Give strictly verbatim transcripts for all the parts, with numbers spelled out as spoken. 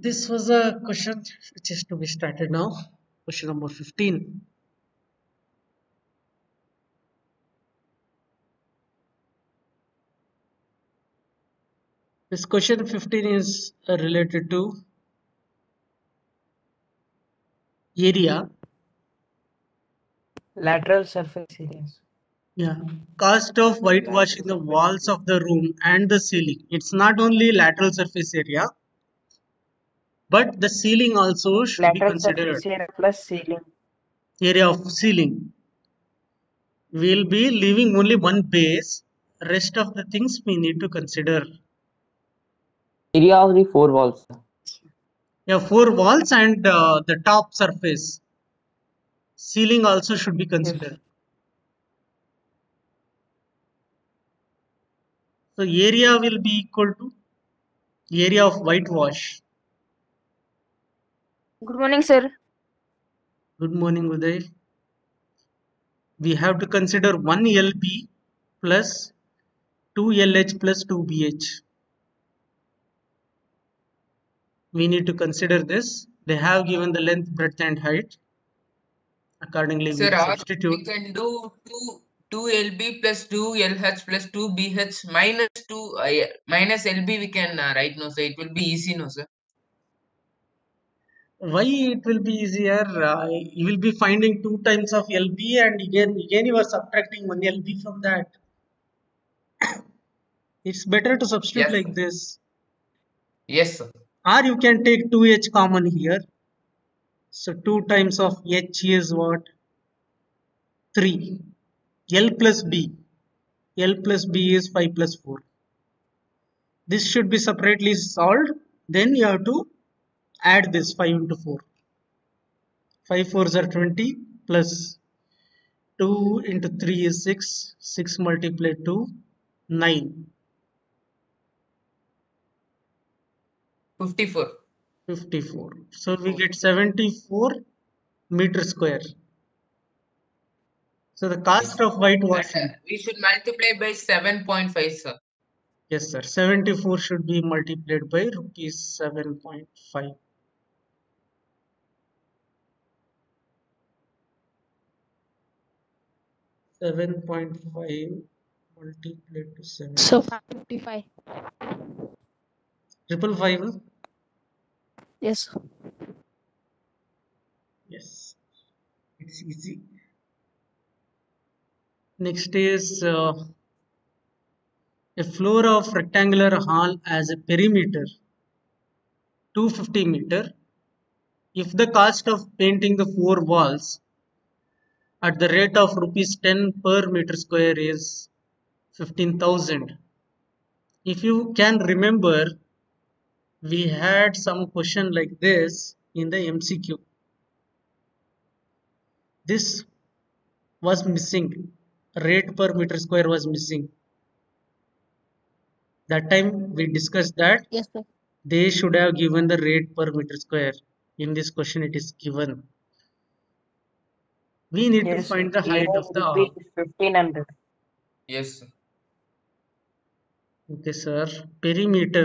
This was a question which is to be started now. Question number fifteen. This question fifteen is uh, related to area. Lateral surface areas. Yeah. Cost of whitewashing the Lateral surface walls area. of the room and the ceiling. It's not only lateral surface area, but the ceiling also should be Lateral considered. surface area plus ceiling. Area of ceiling. We'll be leaving only one base. Rest of the things we need to consider. Area of the four walls. Yeah, four walls and uh, the top surface. Ceiling also should be considered. Yes. So area will be equal to area of whitewash. Good morning, sir. Good morning, Uday. We have to consider one L B plus two L H plus two B H. We need to consider this. They have given the length, breadth and height. Accordingly, Sir, we or we substitute. can do two two L B plus two L H plus two B H minus two uh, yeah, minus L B we can uh, write no sir. It will be easy no sir. Why it will be easier? Uh, you will be finding two times of L B and again, again you are subtracting one L B from that. It's better to substitute Yes. like this. Yes sir. Or you can take two H common here. So two times of H is what? three. L plus B. L plus B is five plus four. This should be separately solved. Then you have to add this five into four. five fours are twenty plus two into three is six. six multiplied two, nine. fifty-four. fifty-four. So we get seventy-four meter square. So the cost Yes. of And whitewashing. uh, we should multiply by seven point five sir. Yes, sir. seventy-four should be multiplied by rupees seven point five. seven point five multiplied to seven. So five fifty-five. Triple five? Yes. Yes. It's easy. Next is uh, a floor of rectangular hall as a perimeter, two hundred fifty meter. If the cost of painting the four walls at the rate of rupees ten per meter square is fifteen thousand. If you can remember, we had some question like this in the M C Q. This was missing. Rate per meter square was missing. That time we discussed that Yes, sir. they should have given the rate per meter square. In this question, it is given. We need to Yes, sir. find the Area height of the will arc. be fifteen hundred. Yes sir. Okay, sir. Perimeter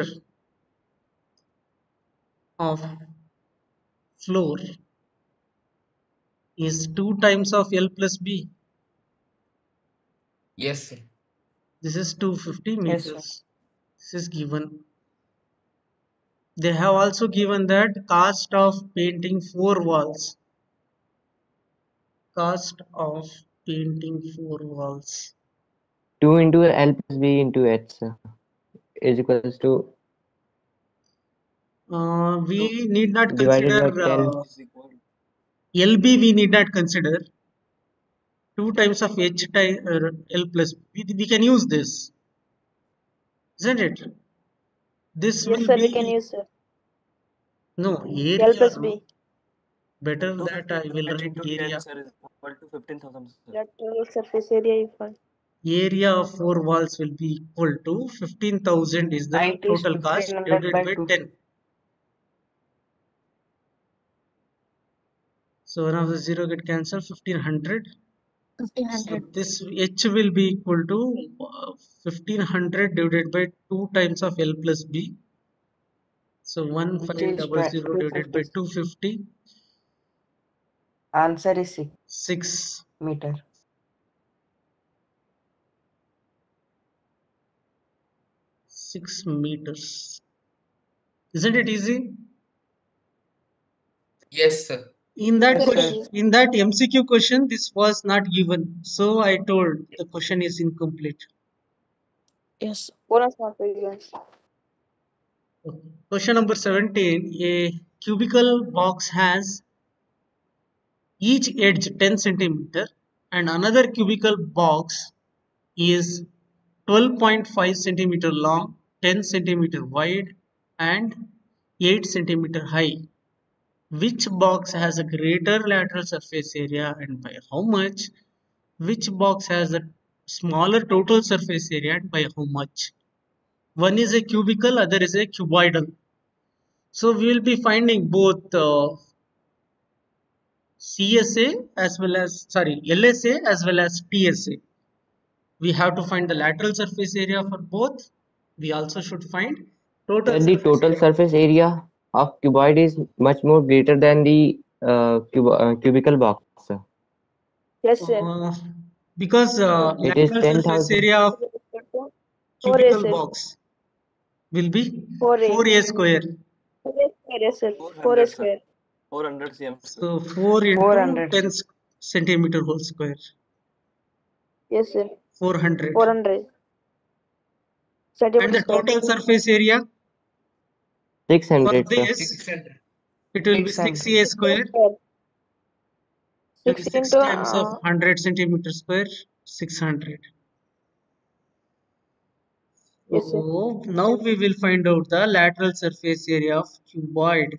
of floor is two times of L plus B. Yes sir. This is two hundred fifty Yes, sir. meters. This is given. They have also given that cost of painting four walls. Cost of painting four walls. two into L plus B into H sir, is equals to Uh, we need not divided consider by ten. uh, L B. We need not consider two times of H times uh, L plus B. We, we can use this, isn't it? This Yes, will sir. We can be use sir. no L area. plus No. B. Better that I will write area. Lateral surface area equal. Area of four walls will be equal to fifteen thousand is the Height is total cost fifteen hundred divided by by two. ten. So one of the zero get cancelled, fifteen hundred. Fifteen So hundred. this H will be equal to uh, fifteen hundred divided by two times of L plus B. So one Which five is double zero divided by two fifty. two fifty, Answer is six six. meter. Six meters. Isn't it easy? Yes, sir. In that Yes, question, sir. in that M C Q question, this was not given. So I told the question is incomplete. Yes. Bonus mark again. Okay. Question number seventeen. A cubical box has each edge ten centimeter and another cubical box is twelve point five centimeter long, ten centimeter wide and eight centimeter high. Which box has a greater lateral surface area and by how much? Which box has a smaller total surface area and by how much? One is a cubical, other is a cuboidal. So we will be finding both uh, C S A as well as, sorry, L S A as well as T S A. We have to find the lateral surface area for both. We also should find total Sir, the surface total area. surface area of cuboid is much more greater than the uh, cub uh, cubical box, sir. Yes, sir. Uh, because uh, It is lateral surface ten thousand. area of Four A, cubical sir. box will be Four A. four A square. Four A square, yes, sir. four Four A hundred, sir. square. four hundred cm square. So four into four hundred. ten centimeter whole square. Yes, sir. four hundred. Four hundred And centimeter the square. total surface area six for hundred, sir. this, six hundred. it will be six six hundred. A square. It will Six be six into times of uh, one hundred centimeter square, six hundred. yes, sir. So now we will find out the lateral surface area of cuboid.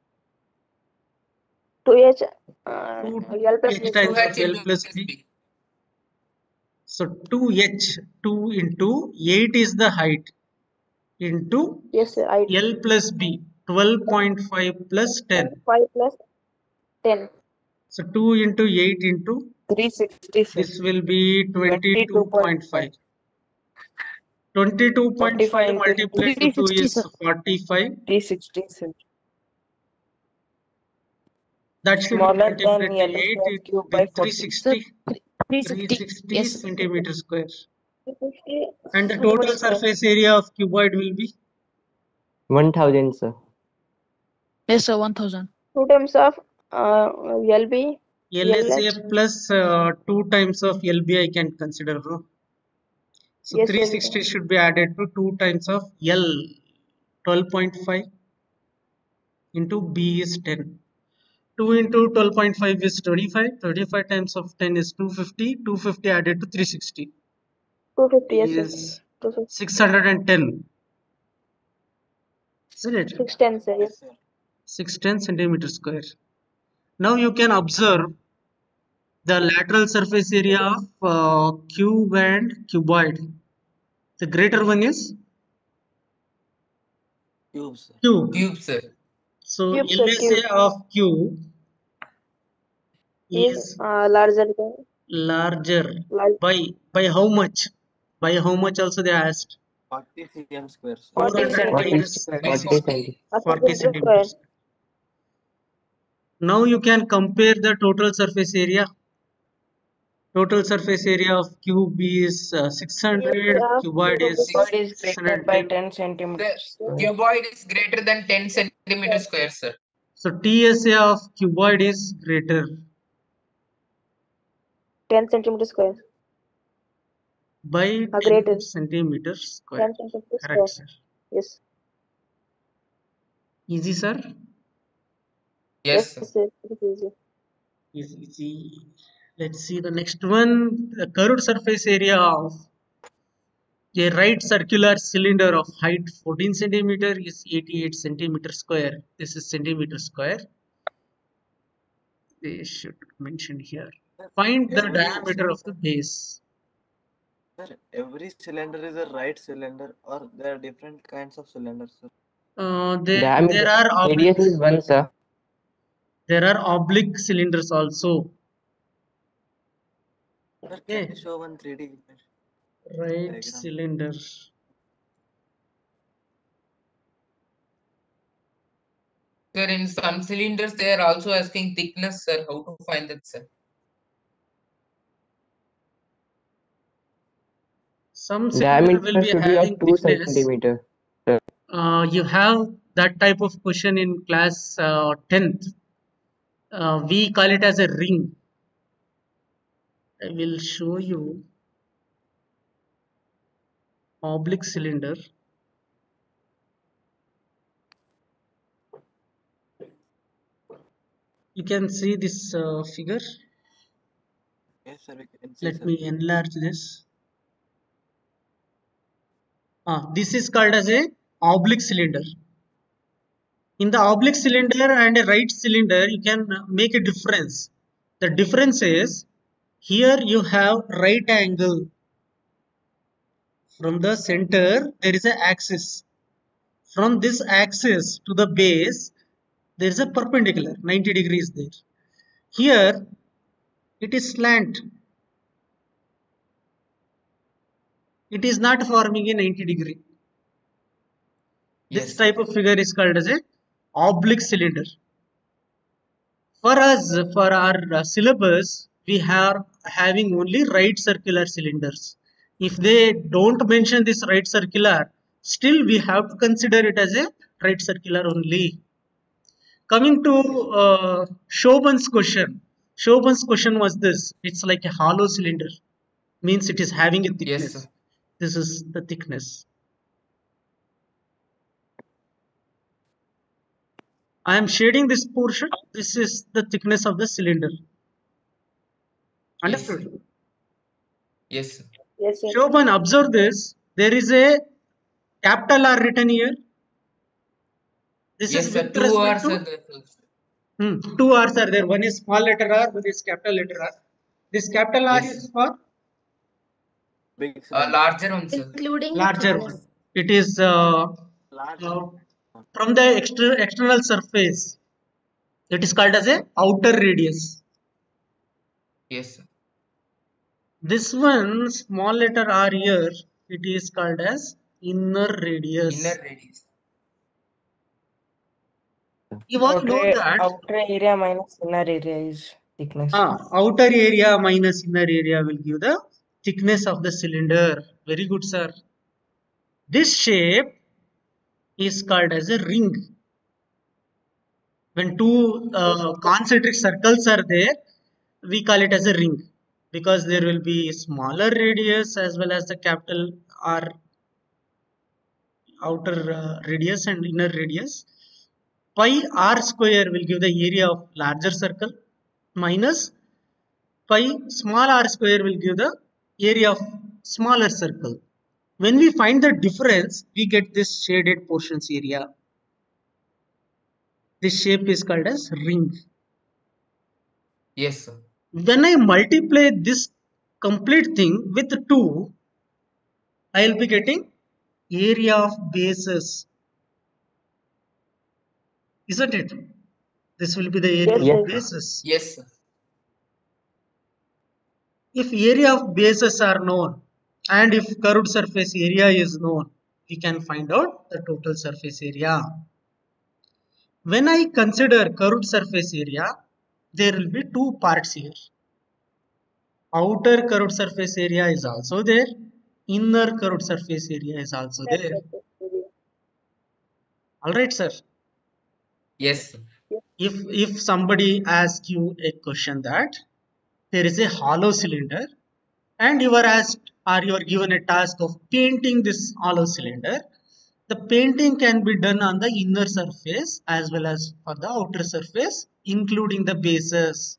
Two H uh, two L plus H B. times two of H L into plus plus B. B. So two H, two into eight is the height into Yes, sir. I L plus B, twelve point five plus ten. five plus ten. So two into eight into three sixty, sir. this will be twenty-two point five. twenty-two point five. twenty-two point five forty-five into multiplied to three two sixty, is sir. forty-five. three sixty, sir. That should be Smaller multiplied than to L S eight A of cube by with forty. Sir, three sixty. three sixty. three sixty Yes, sir. centimeter square. fifty And the centimeter total square. surface area of cuboid will be one thousand, sir. Yes, sir. One thousand. Two times of uh, L B. L S A L H. plus uh, two times of L B I can consider. No? So Yes, sir. three sixty should be added to two times of L. twelve point five into B is ten. two into twelve point five is twenty-five. twenty-five times of ten is two hundred fifty. two hundred fifty added to three hundred sixty Two fifty. Yes, sir. is Two fifty. six hundred ten. Isn't it? Six ten, sir. Yes. Yes, sir. six hundred ten centimeter square. Now you can observe the lateral surface area of uh, cube and cuboid. The greater one is Cube, sir. cube. Cube, sir. So Cube, sir. L S Cube A of cube is is uh, larger than larger large. by by how much? By how much also they asked. forty cm square, sir. forty four hundred centimeters minus square. By three forty sixty. centimeters. a forty centimeter square. centimeters. Now you can compare the total surface area. Total surface area of cube is uh, six hundred, Yeah, cuboid cube is is Void is greater by six hundred ten. ten The centimeters square. cuboid is greater than ten centimeter square, sir. So T S A of cuboid is greater ten centimeter square. by A ten greater centimeters square. ten centimeter Correct, square. sir. Yes. Easy, sir. Yes, Yes, sir. sir. It is easy. Easy, easy. Let's see the next one. The curved surface area of a right circular cylinder of height fourteen centimeter is eighty-eight centimeter square. This is centimeter square. They should mention here. Sir, Find the every diameter of the base. Sir, every cylinder is a right cylinder, or there are different kinds of cylinders, sir. Uh, there, Diameter there are radius oblique, is one, sir. there are oblique cylinders also. Sir, can Okay, you show one three D image right diagram? cylinder. Sir, in some cylinders, they are also asking thickness, sir. How to find that, sir? Some cylinder will Diameter be should be having at two thickness. centimeter. Uh, you have that type of question in class uh, tenth. Uh, we call it as a ring. I will show you oblique cylinder. You can see this uh, figure. Yes, sir. We can see, Let sir. me enlarge this. Ah, this is called as a oblique cylinder. In the oblique cylinder and a right cylinder, you can make a difference. The difference is here you have right angle. From the center, there is an axis. From this axis to the base, there is a perpendicular, ninety degrees there. Here, it is slant. It is not forming a ninety degree. This Yes, sir. type of figure is called as a oblique cylinder. For us, for our uh, syllabus, we are having only right circular cylinders. If they don't mention this right circular, still we have to consider it as a right circular only. Coming to uh, Shobhan's question. Shobhan's question was this. It's like a hollow cylinder. Means it is having a Yes, thickness. sir. This is the thickness. I am shading this portion. This is the thickness of the cylinder. Yes. Understood? Yes, sir. Yes, sir. Shobhan, observe this. There is a capital R written here. This Yes, is sir. with Two respect R's are to there, sir. hmm, two R's are there. One is small letter R, one is capital letter R. This capital R Yes. is for Big A cylinder. larger one, sir. Including the larger thickness. one. It is uh, Large. uh, from the exter external surface. It is called as a outer radius. Yes, sir. This one, small letter R here, it is called as inner radius. Inner radius. You all know Outer, that outer area minus inner area is thickness. ah, outer area minus inner area will give the thickness of the cylinder. Very good, sir. This shape is called as a ring. When two uh, concentric circles are there, we call it as a ring because there will be smaller radius as well as the capital R outer uh, radius and inner radius. Pi r square will give the area of larger circle minus pi small r square will give the area of smaller circle. When we find the difference, we get this shaded portions area. This shape is called as ring. Yes, sir. When I multiply this complete thing with two, I will be getting area of bases. Isn't it? This will be the area Yes, of Yes, sir. bases. Yes, sir. If area of bases are known and if curved surface area is known, we can find out the total surface area. When I consider curved surface area, there will be two parts here. Outer curved surface area is also there. Inner curved surface area is also That's there. the area. Alright, sir. Yes, sir. If if somebody asks you a question that there is a hollow cylinder and you are asked or you are given a task of painting this hollow cylinder, the painting can be done on the inner surface as well as for the outer surface, including the bases.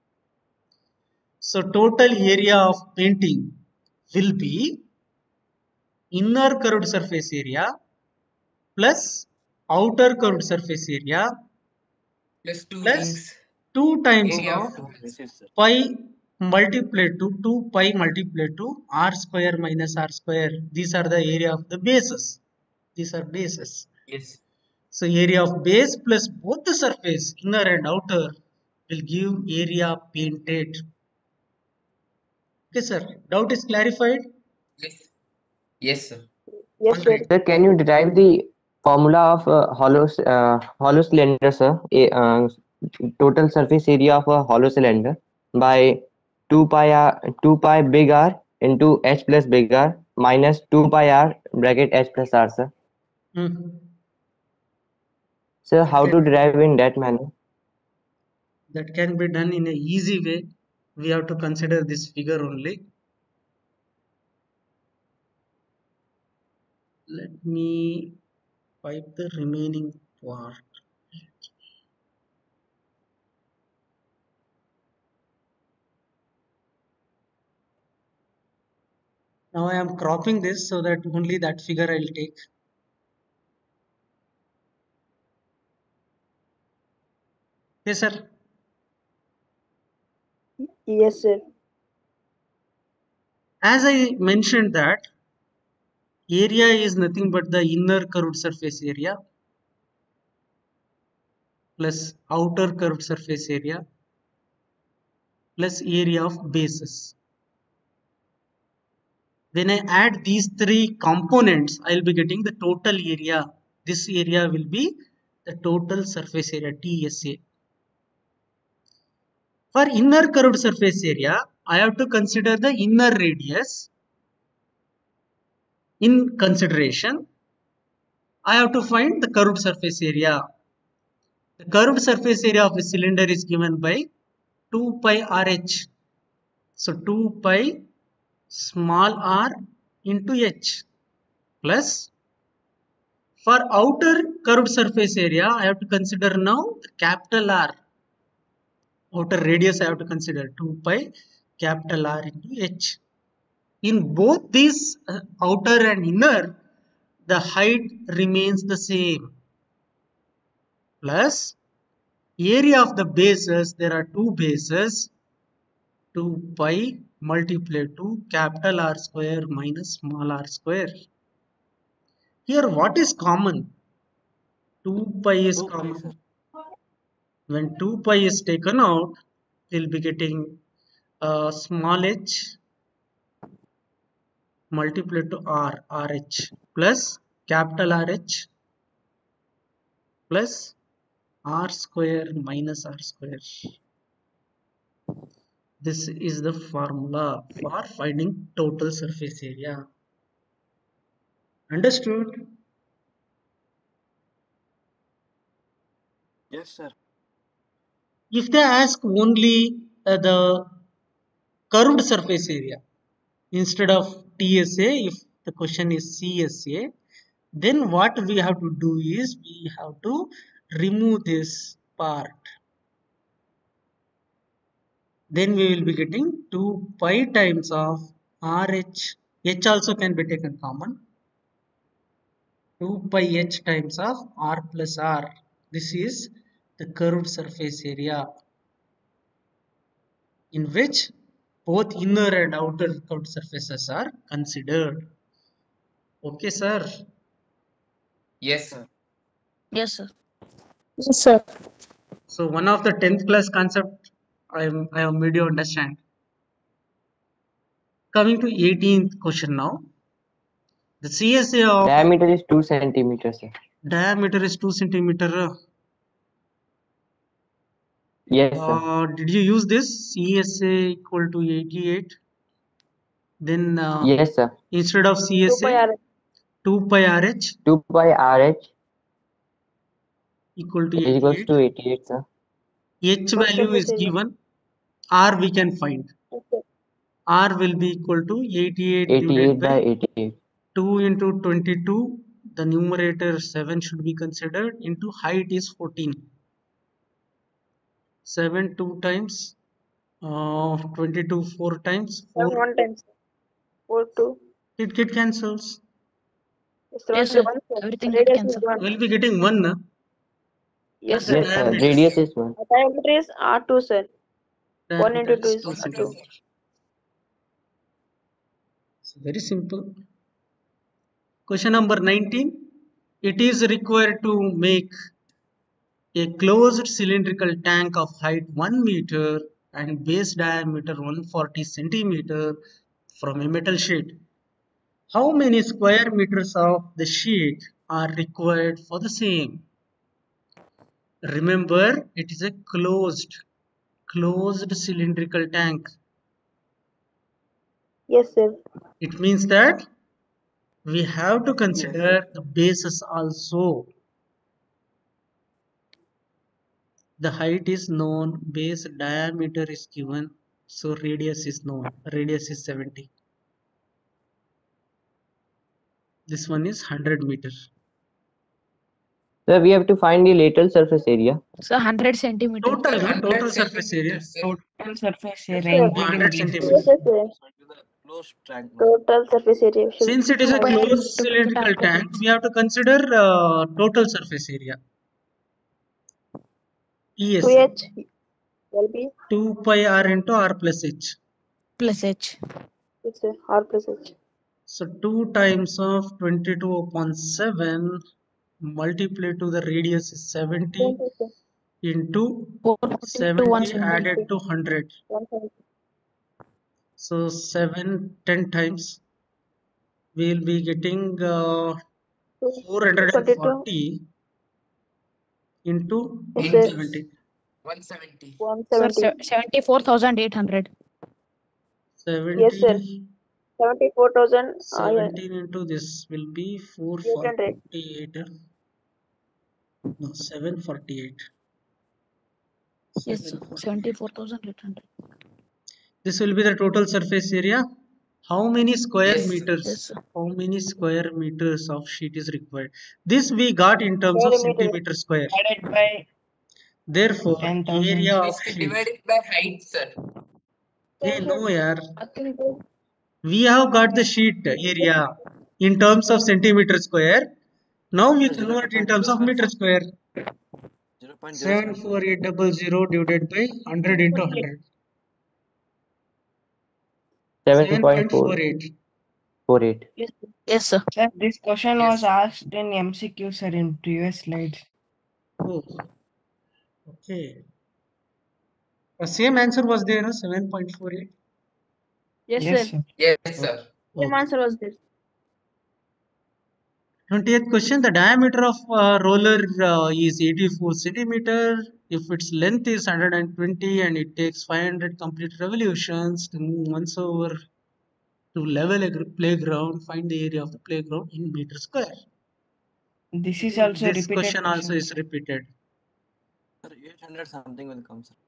So total area of painting will be inner curved surface area plus outer curved surface area Plus two plus rings. two times Area of of two rings. This is, sir. pi multiplied to two pi multiplied to r square minus r square. These are the area of the bases. These are bases. Yes. So area of base plus both the surface, inner and outer, will give area painted. Okay, sir. Doubt is clarified? Yes. Yes, sir. Yes, sir. Alright. Sir, can you derive the formula of uh, hollow uh, hollow cylinder, sir. A, uh, total surface area of a hollow cylinder by two pi r two pi big R into h plus big R minus two pi r bracket h plus r, sir. Hmm. Sir, That how to can, derive in that manner? that can be done in a easy way. We have to consider this figure only. Let me wipe the remaining part. Now I am cropping this so that only that figure I will take. Yes, sir. Yes, sir. As I mentioned that area is nothing but the inner curved surface area plus outer curved surface area plus area of bases. When I add these three components, I will be getting the total area. This area will be the total surface area, T S A. For inner curved surface area, I have to consider the inner radius in consideration. I have to find the curved surface area. The curved surface area of a cylinder is given by two pi R H. So two pi small r into h plus for outer curved surface area I have to consider now the capital R. Outer radius I have to consider two pi capital R into h. In both these uh, outer and inner, the height remains the same plus area of the bases, there are two bases, two pi multiplied to capital R square minus small r square. Here what is common? two pi is two pi, common. sir. When two pi is taken out, we'll be getting uh, small h multiplied to r, rh plus capital R H plus r square minus r square. This is the formula for finding total surface area. Understood? Yes, sir. If they ask only uh, the curved surface area instead of T S A, if the question is C S A, then what we have to do is we have to remove this part. Then we will be getting two pi times of R H. H also can be taken common. two pi h times of r plus r. This is the curved surface area in which both inner and outer curved surfaces are considered. Okay, sir. Yes. Sir. Yes, sir. Yes, sir. So one of the tenth class concept I am I have made you understand. Coming to eighteenth question now. The C S A of Diameter is two centimeters, sir. diameter is two centimeter. Yes, sir. Uh, did you use this C S A equal to eighty-eight? Then uh, Yes, sir. instead of two pi C S A, R two pi R H two pi R H equal to is equals eighty-eight. to eighty-eight, sir. H total value surface is area. given. R we can find. Okay. R will be equal to eighty-eight divided eighty-eight by by eighty-eight. two into twenty-two. The numerator seven should be considered into height is fourteen. seven two times uh, twenty-two four times Seven four. one times. Four two. It get cancels. Seven Yes, three sir. one, sir. Everything get Radius is cancelled. one. We'll be getting one na? Yes, Plus the sir. Yes, sir. diameter. Radius is one. The diameter is R two, sir. One Diameter into two is is two two. centimeter. It's very simple. Question number nineteen. It is required to make a closed cylindrical tank of height one meter and base diameter one hundred forty centimeter from a metal sheet. How many square meters of the sheet are required for the same? Remember, it is a closed, closed cylindrical tank. Yes, sir. It means that we have to consider Yes. the bases also. The height is known, base diameter is given, so radius is known. Radius is seventy. This one is one hundred meters. So we have to find the lateral surface area. So one hundred centimeters. Total, no? one Total hundred surface area. centimeters, sir. Total surface Yes, area sir. one hundred including centimeters. Yes, bases. sir. So it is a closed tank. No? Total surface area. Should Since it is a Two by closed two cylindrical tank tank, we have to consider uh, total surface area. E S. two H will be two pi r into r plus h. plus H. yes, sir. R plus H. So two times of twenty-two upon seven multiplied to the radius is seventy Twenty, sir. into four fifty to seventy one seventy. added to one hundred. One seventy. So seven, ten times we will be getting uh, Two- four hundred twenty-two. forty into Yes, Into sir. one seventy. one seventy. One Sir, seventy. seventy-four thousand eight hundred. Yes, sir. seventy, Seventy-four thousand. Uh, yeah. seventeen into this will be Eight hundred. four forty-eight. No, seven forty-eight. Yes, sir. seven forty-eight. seventy-four thousand eight hundred. This will be the total surface area. How many square Yes, sir. meters? Yes, sir. How many square meters of sheet is required? This we got in terms of Centimeter. centimeter square. Divided by Therefore, ten thousand. area of It's sheet. divided by height, sir. Hey, no, yaar. Nothing. We have got the sheet area in terms of centimeter square. Now we Sir, convert in zero point terms zero of seven meter four. square. zero point zero seven seven four eight zero zero divided by one hundred into one hundred. Seven seven point point four four eight. four eight. Yes, sir. Yes, sir. Sir, this question Yes. was asked in M C Q, sir, in previous slides. Oh, okay. The same answer was there, seven point four eight. Yes, Yes, sir. sir. Yes, sir. Same Okay. answer was this. twentieth question. The diameter of uh, roller uh, is eighty-four centimeter. If its length is one hundred twenty and it takes five hundred complete revolutions to move once over to level a gr- playground, find the area of the playground in meter square. This is So also this repeated question also question, is sir. repeated. Sir, eight hundred something will come, sir.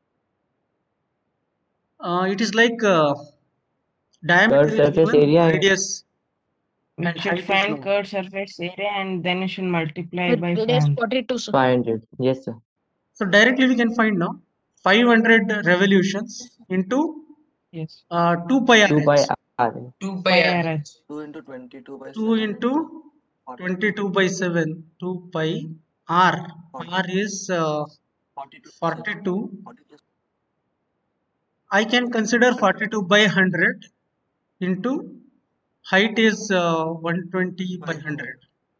Uh, it is like uh, diameter Curved is surface given, area. radius We and should height is find known. curved surface area and then you should multiply With by radius five hundred. forty-two, sir. Five hundred. Yes, sir. So directly we can find now five hundred revolutions Yes, sir. into Yes. uh, two pi Two pi r h. r. two Pi pi R R. H. two into twenty-two by two seven into forty-two. twenty-two by seven, two pi r. forty. R is uh, forty-two. sir. forty-two. forty-two. I can consider forty-two by one hundred into height is uh, one hundred twenty by one hundred.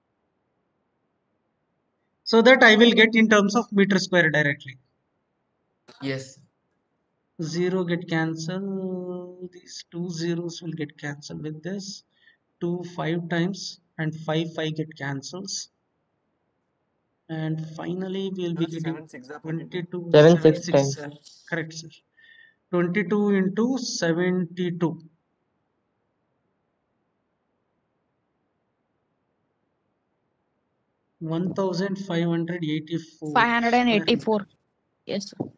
So that I will get in terms of meter square directly. Yes. Zero get cancelled. These two zeros will get cancelled with this. Two five times and five five get cancels. And finally we will be Sir, getting seven six are forty-two. twenty-two. Seven seven, six six, times. uh, correct, sir. twenty-two into seventy-two. one thousand five hundred eighty-four. five hundred square eighty-four. meter. Yes, sir.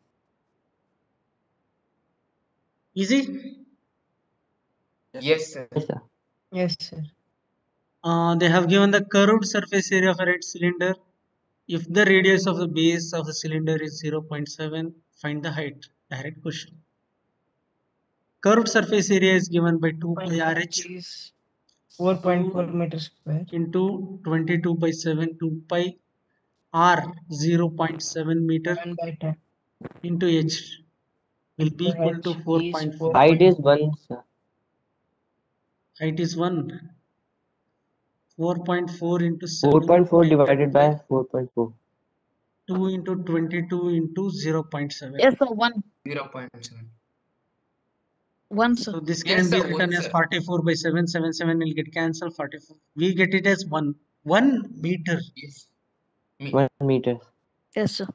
Easy? Yes, sir. Yes, sir. Yes, sir. Uh, they have given the curved surface area of a red cylinder. If the radius of the base of the cylinder is zero point seven, find the height. Direct question. Curved surface area is given by two pi R H is four point four meters square. into twenty-two by seven, two pi R zero point seven meter seven by ten. into H will be Into equal to H four is point four. four. Height is one, sir. Height is one. four point four into Four seven. point four divided by four point four. two into twenty-two into zero point seven. Yes, sir. One. zero point seven. One, sir. So this Yes, can be sir. One, written as sir. forty-four by seven. seven, seven will get cancelled. forty-four. We get it as one. one meter. Yes. Me. one meter. Yes, sir.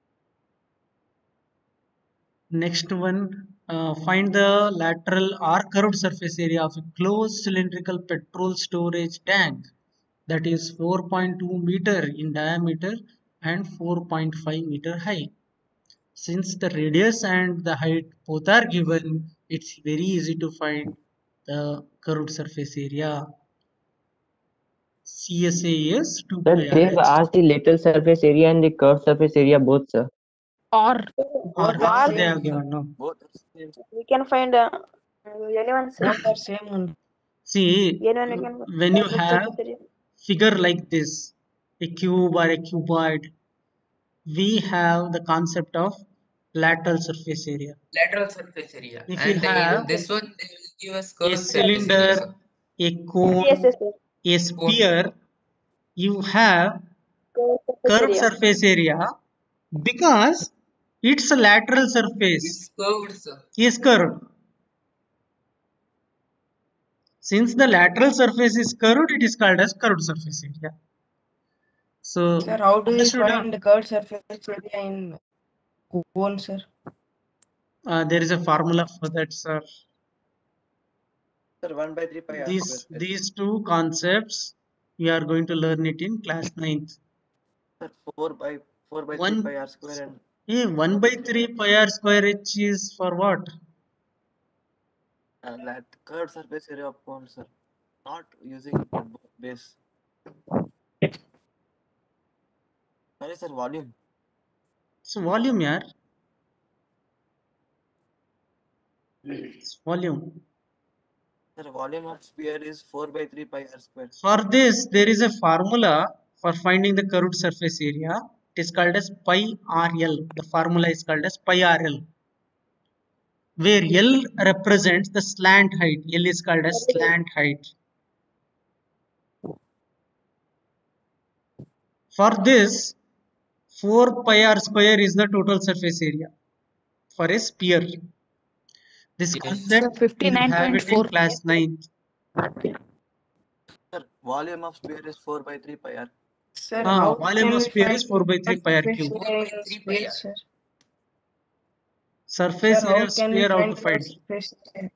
Next one, uh, find the lateral or curved surface area of a closed cylindrical petrol storage tank that is four point two meter in diameter and four point five meter high. Since the radius and the height both are given, it's very easy to find the curved surface area. C S A is two Sir, pi they r have h. asked the lateral surface area and the curved surface area both, sir. Or Ah, Both this are they same, have sir. given, no? Both are same. We can find uh, uh, anyone, sir. Both are same only. See, Anyone we can when you find have surface area. figure like this, a cube or a cuboid, we have the concept of lateral surface area. Lateral surface area. If you And uh, have in this one, they will give us a curved surface area, sir. cylinder, a Yes, cone, yes, sir. a sphere, you have Curved surface curved area. surface area because its lateral surface It's curved, sir. is curved. Since the lateral surface is curved, it is called as curved surface area. Sir, So, how do we understood? Huh? find the curved surface area in cone, sir? Uh, there is a formula for that, sir. Sir, one by three pi r square. These these two concepts we are going to learn it in class ninth. Sir, four by four by three One, pi r square and eh, one by three pi r square h is for what? uh, lat curved surface area of cone, sir. Not using the b- base. Sorry, sir, volume. So volume, yaar. It's volume. Sir, volume of sphere is four by three pi r square. For this, there is a formula for finding the curved surface area. It is called as pi R L. The formula is called as pi R L, where L represents the slant height. L is called as slant height. For this, four pi r square is the total surface area for a sphere. This Yes. concept Sir, you fifty-nine have point it in four. class ninth. Sir, volume of sphere is four by three pi r. Sir, Ah, how volume can of we sphere find is four by three curved pi r surface cube. four area by in three pi r. space, sir? Surface Sir, area how of can we sphere, how to find curved find? surface area?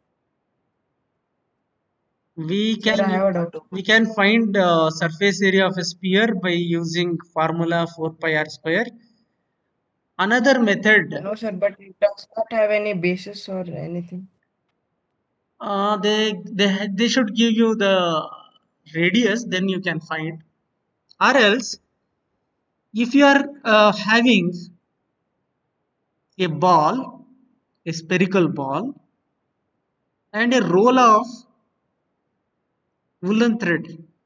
We Sir, I have can a doubt. we can find uh, surface area of a sphere by using formula four pi r square. Another method, No, sir, but it does not have any basis or anything. uh, they they ha- they should give you the radius, then you can find. Or else, if you are uh, having a ball, a spherical ball, and a roll of woolen thread,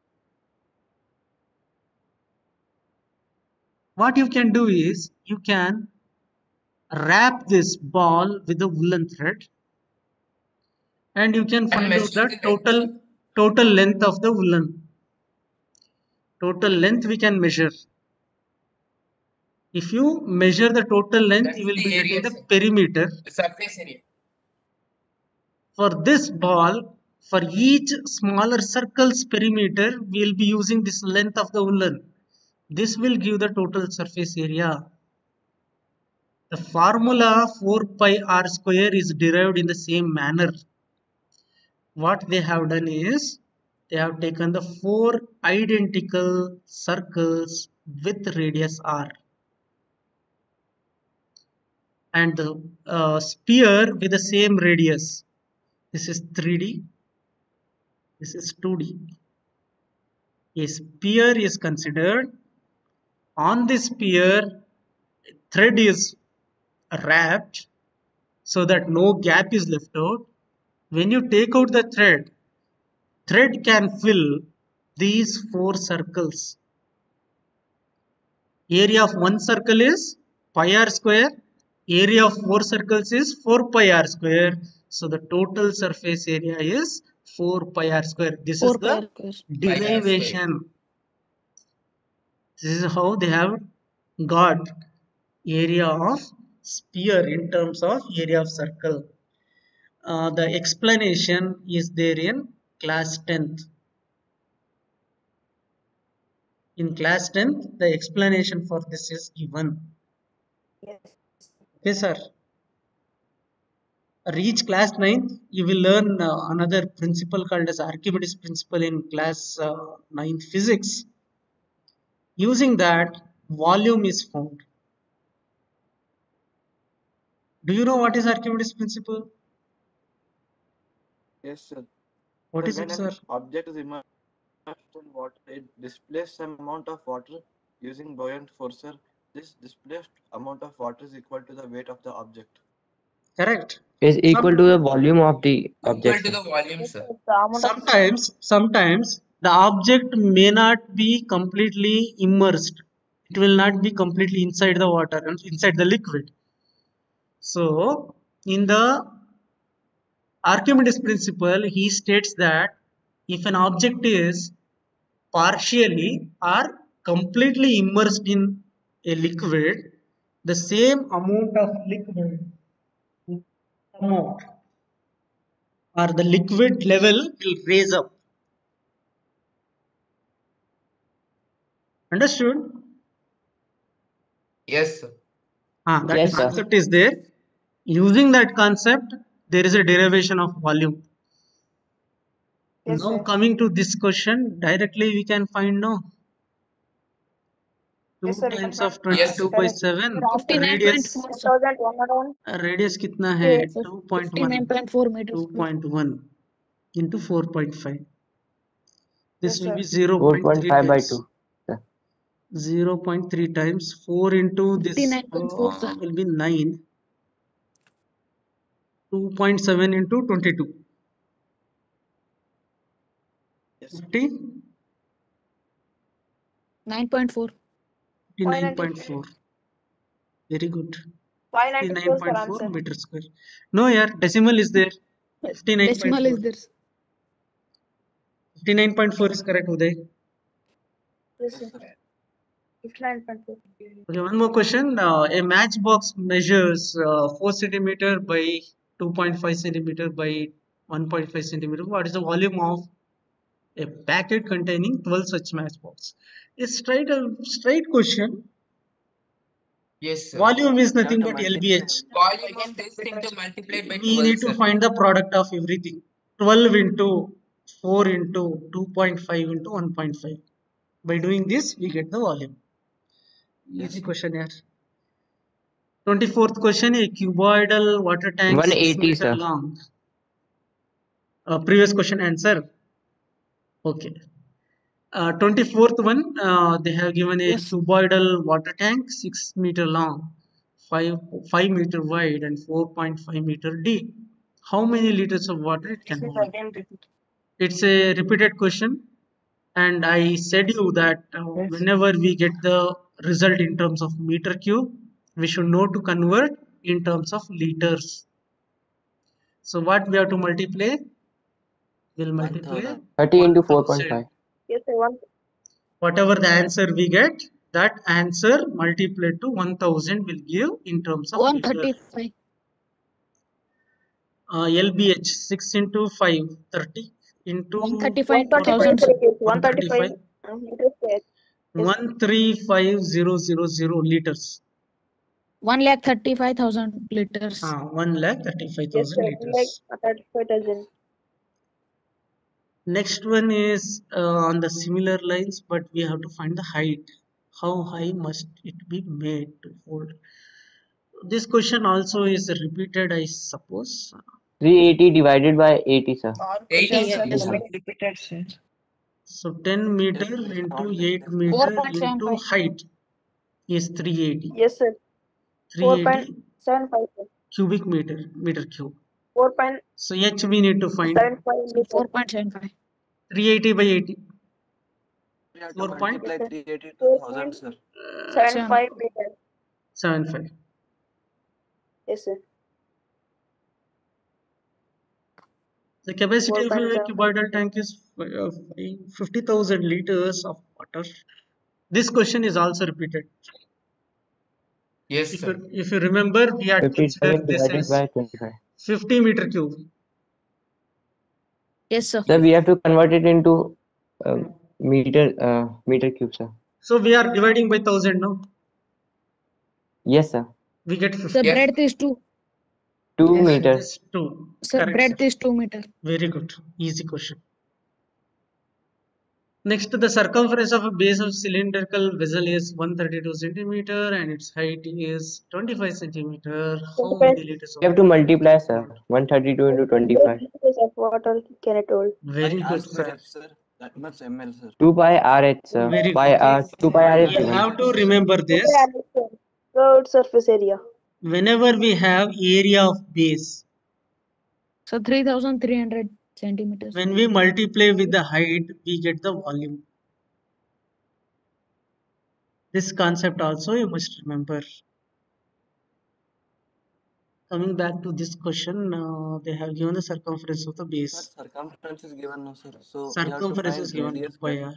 what you can do is you can wrap this ball with the woolen thread and you can And find out measure the the length, total sir. total length of the woolen. Total length we can measure. If you measure the total length, you That's will the be getting area, the sir. perimeter. The surface area. For this ball, for each smaller circle's perimeter, we will be using this length of the woolen. This will give the total surface area. The formula four pi r square is derived in the same manner. What they have done is they have taken the four identical circles with radius r and the uh, sphere with the same radius. This is three D, this is two D. A sphere is considered. On this sphere, thread is wrapped so that no gap is left out. When you take out the thread, thread can fill these four circles. Area of one circle is pi r square. Area of four circles is four pi r square. So the total surface area is four pi r square. This is Four pi the r square. Pi r square. derivation. This is how they have got area of sphere in terms of area of circle. Uh, the explanation is there in class tenth. In class tenth, the explanation for this is given. Yes. Okay, sir. Reach class ninth, you will learn uh, another principle called as Archimedes principle in class uh, ninth physics. Using that, volume is found. Do you know what is Archimedes principle? Yes, sir. What Sir, is when it, an sir? object is immersed in water, it displaces some amount of water using buoyant force, sir. This displaced amount of water is equal to the weight of the object. Correct. Is equal to the Some, volume of the Equal object, to sir. the volume, Yes, sir. sir. The amount of sometimes, sometimes the object may not be completely immersed. It will not be completely inside the water and inside the liquid. So, in the Archimedes principle, he states that if an object is partially or completely immersed in a liquid, the same amount of liquid will come out, or the liquid level will raise up. Understood? Yes, sir. Ah, that Yes, sir. concept is there. Using that concept, there is a derivation of volume. Yes, Now sir. coming to this question, directly we can find no. two Yes, sir. We can times find of Yes, twenty-two sir. by correct. seven. fifty-nine point Radius four, sir. one thousand one hundred radius कितना है? eight. Sir, two point one. fifty-nine point four meters two square. point one into four point five. This Yes, will sir. be zero Four point point three five by times. two, sir. zero point three times four into this fifty-nine point four, sir. uh, will be nine. two point seven into twenty-two. Yes, sir. fifty? nine point four. fifty-nine point four. Very good. five ninety-four, fifty-nine sir, point four answer. meter square. No, yeah, decimal is there. fifty-nine point Decimal four. is there. fifty-nine point four is correct, Uday. Yes, Yes, sir. sir. fifty-nine point four. Okay, one more question. Uh, a matchbox measures uh, four centimeter by two point five centimeter by one point five centimeter. What is the volume of a packet containing twelve such matchbox? It's straight a straight question. Yes, sir. Volume is We have nothing to but multiply L B H. Volume of this into multiplied by We twelve, need to sir. find the product of everything. twelve into four into two point five into one point five. By doing this, we get the volume. Yes, Easy sir. question here. twenty-fourth question, a cuboidal water tank one six eighty, meter sir. long. Uh, previous question answer. Okay. Uh, twenty-fourth one, uh, they have given a Yes. cuboidal water tank six meter long, five, five meter wide and four point five meter deep. How many liters of water it can This is hold? again repeat. It's a repeated question, and I said you that uh, Yes. whenever we get the result in terms of meter cube, we should know to convert in terms of liters. So what we have to multiply? We'll multiply one thousand. thirty into one four point five. thousand. Yes, sir. One. Whatever the answer we get, that answer multiplied to one thousand will give in terms of one liter. thirty-five. Uh, L B H six into five, thirty into one one thirty-five thirty-five, thousand, sir. sir. It is one one thirty-five thirty-five. um, meters square. Yes. one three five zero zero zero liters. one lakh thirty-five thousand liters. Uh, one lakh thirty-five Yes, thousand sir. One like liters. thirty-five thousand. Next one is uh, on the similar lines, but we have to find the height. How high must it be made to hold? This question also is repeated, I suppose. three eighty divided by eighty, sir. All eighty, questions sir. are Yes, sir. coming repeated, sir. So ten meter Yes, sir. into Not eight less than meter into four point seven five. height is three eighty. Yes, sir. four point three eighty seven five, sir. cubic meter, meter cube. four point So H we need to find seven five So liters. four point seven five. three eighty by eighty. we have to four point multiply Yes, sir. three eighty to four one thousand, point sir. seven Seven. five liters. seven five. Yes, sir. The capacity of a four point seven five. cuboidal tank is uh, fifty thousand liters of water. This question is also repeated. Yes, If sir. you, if you remember, we had fifty-seven considered this divided as by twenty-five. fifty meter cube. Yes, sir. Sir, we have to convert it into um, meter uh, meter cube, sir. So we are dividing by thousand now. Yes, sir. We get The fifty. Yes. breadth is two. Two Yes, sir. meter. This two. Sir, Correct, breadth sir. is two meter. Very good. Easy question. Next, the circumference of a base of cylindrical vessel is one hundred thirty-two centimeter and its height is twenty-five centimeter. How twenty-five many liters We of have to water multiply, can it sir. hold? one thirty-two into twenty-five twenty-five. liters of water can it hold? Very By R good, square sir. H, sir. That much ml, sir. two pi R H, sir. Very Pi, good. uh, two pi R By is You R given. have to H. remember this. Curved surface area. Whenever we have area of base, So three thousand three hundred centimeters. when we multiply with the height, we get the volume. This concept also you must remember. Coming back to this question, uh, they have given the circumference of the Sir, base. circumference is given now, sir. So we have to Circumference is find given two radius pi by r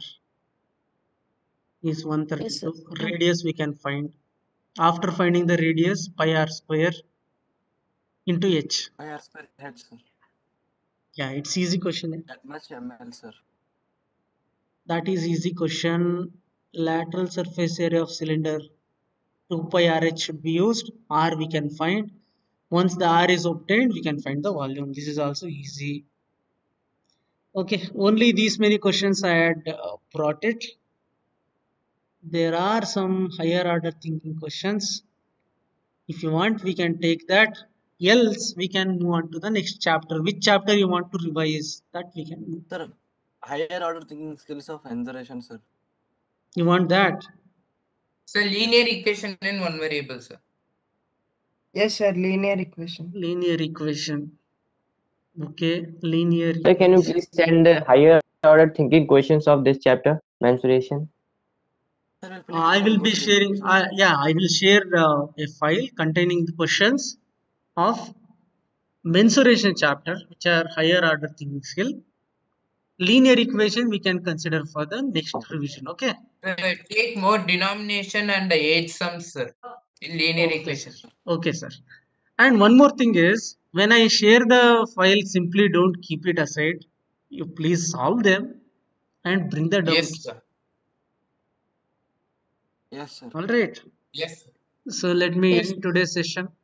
is Yes, sir. one thirty-two. Radius we can find. After finding the radius, pi r square into h. by R square H, sir. Yeah, it's easy question. That much ml, sir. That is easy question. Lateral surface area of cylinder two pi R H should be used. R we can find. Once the R is obtained, we can find the volume. This is also easy. Okay, only these many questions I had uh, brought it. There are some higher order thinking questions. If you want, we can take that. Else, we can move on to the next chapter. Which chapter you want to revise? That we can move. Sir, higher order thinking skills of enduration, sir. You want that? So linear equation in one variable, sir. Yes, sir. Linear equation. Linear equation. Okay, linear Sir, can you equation. please send the higher order thinking questions of this chapter? Mensuration. Sir, we'll Uh, finish I it will and go be to linear sharing, equation. uh, yeah, I will share uh, a file containing the questions of mensuration chapter, which are higher order thinking skill. Linear equation we can consider for the next revision. Okay. Uh, take more denomination and age sums, sir. In linear Okay, equation. sir. Okay, sir. And one more thing is, when I share the file, simply don't keep it aside. You please solve them and bring the Yes, doubts. sir. Yes, sir. All right. Yes, sir. So let me Yes. end today's session.